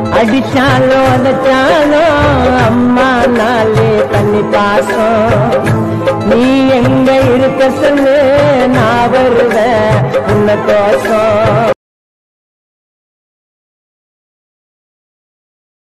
அடிச்சாலோ அதச்சாலோ அம்மா நாளே தண்ணி பாசம் நீ எங்க இருக்க சொல்லு நான் வருவேன் உன்ன கோசம்